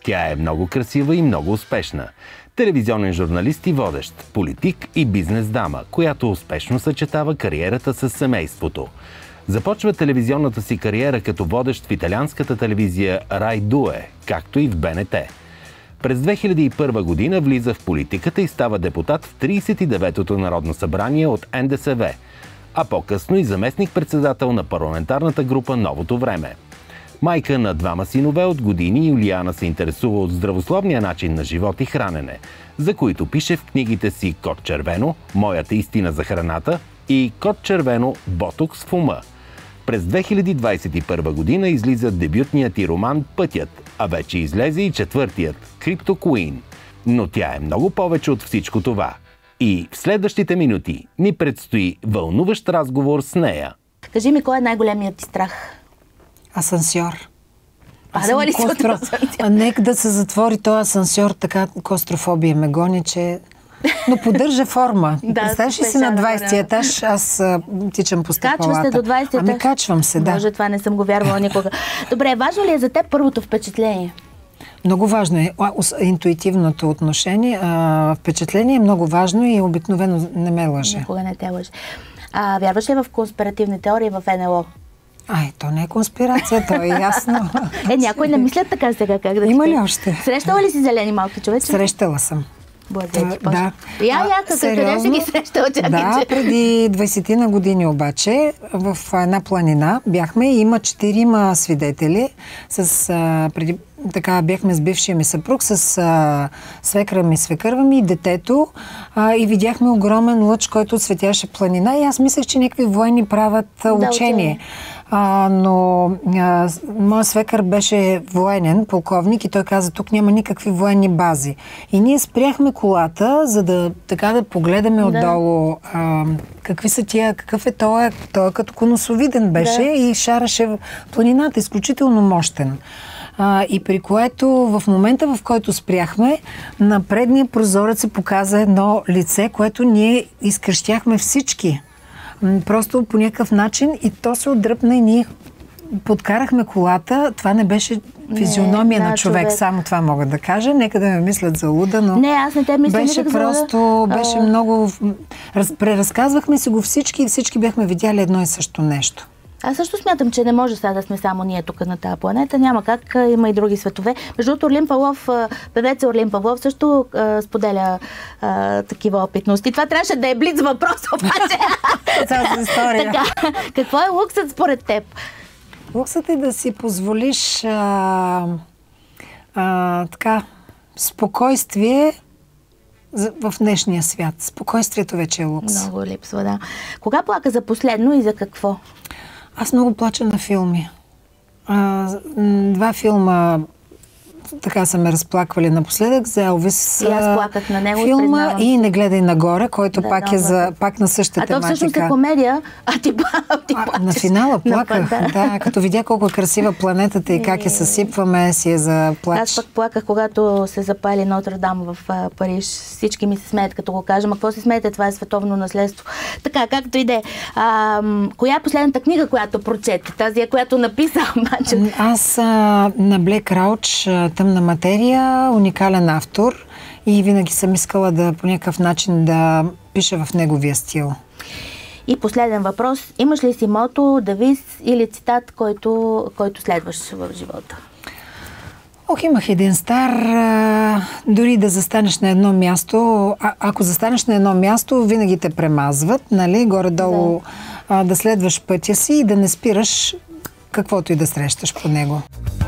Тя е много красива и много успешна. Телевизионен журналист и водещ, политик и бизнес дама, която успешно съчетава кариерата с семейството. Започва телевизионната си кариера като водещ в италианската телевизия Рай 2, както и в БНТ. През 2001 година влиза в политиката и става депутат в 39-то Народно събрание от НДСВ, а по-късно и заместник-председател на парламентарната група Новото време. Майка на двама синове от години, Юлиана се интересува от здравословния начин на живот и хранене, за които пише в книгите си "Код червено", "Моята истина за храната" и "Код червено, ботокс в ума". През 2021 година излиза дебютният ти роман "Пътят", а вече излезе и четвъртият "Крипто Куин". Но тя е много повече от всичко това. И в следващите минути ни предстои вълнуващ разговор с нея. Кажи ми, кой е най-големият ти страх? Асансьор. Падала ли си от асансьор? Нека да се затвори този асансьор, така клаустрофобия ме гони, че... Но поддържа форма. Представяш ли си на 20-ти етаж, аз тичам по стъпалата. Качва се до 20-ти етаж? Ами качвам се, да. Може, това не съм го вярвала никога. Добре, важно ли е за теб първото впечатление? Много важно е. Интуитивното отношение. Впечатление е много важно и обикновено не ме лъже. Никога не те лъже. Вярваш ли в конспиративни теории в НЛО? То не е конспирация, то е ясно. Някои не мислят така сега, как да... Има ли още? Срещала ли си зелени малки човече? Срещала съм. Да. Къде си ги срещала? Да, преди 20 години обаче в една планина бяхме и има 4 свидетели. Бяхме с бившия ми съпруг, с свекра ми, свекърва ми и детето и видяхме огромен лъч, който осветяше планина и аз мислех, че някакви военни правят учение. Но моят свекър беше военен, полковник, и той каза, тук няма никакви военни бази. И ние спряхме колата, за да погледаме отдолу какви са тия, какъв е той като конусовиден беше и шараше планината, изключително мощен. И при което в момента, в който спряхме, на предния прозорец се показа едно лице, което ние изкръщяхме всички. Просто по някакъв начин и то се отдръпна и ние подкарахме колата. Това не беше физиономия на човек. Само това мога да кажа. Нека да ме мислят за луда, но... Не, аз не те мисля. Беше просто, беше много... Преразказвахме си го всички и всички бяхме видяли едно и също нещо. Аз също смятам, че не може сега да сме само ние тук на тази планета. Няма как, има и други светове. Между другото, Орлин Павлов, певец Орлин Павлов също споделя такива опитности. Това трябваше да е блиц въпрос, обаче. Тази история. Така, какво е луксът според теб? Луксът е да си позволиш спокойствие в днешния свят. Спокойствието вече е лукс. Много липсва, да. Кога плака за последно и за какво? Аз много плача на филми. 2 филма така са ме разплаквали напоследък за Елвис. И аз плаках на него. Филма и "Не гледай нагоре", който пак на същата тематика. А то всъщност е комедия, ти плачеш. На финала плаках, да, като видя колко е красива планетата и как я съсипваме, си е за плач. Аз пък плаках, когато се запали Нотр-Дам в Париж. Всички ми се смеят, като го кажем. А какво се смеете? Това е световно наследство. Така, както и да е. Коя е последната книга, която прочете? Тази, която написа обаче? Аз на Блек Рауч, "Тъмна материя", уникален автор и винаги съм искала по някакъв начин да пиша в неговия стил. И последен въпрос. Имаш ли си мото, девиз или цитат, който следваш в живота? Имах един стар. Дори да застанеш на едно място, ако застанеш на едно място, винаги те премазват, нали? Горе-долу да следваш пътя си и да не спираш каквото и да срещаш по него.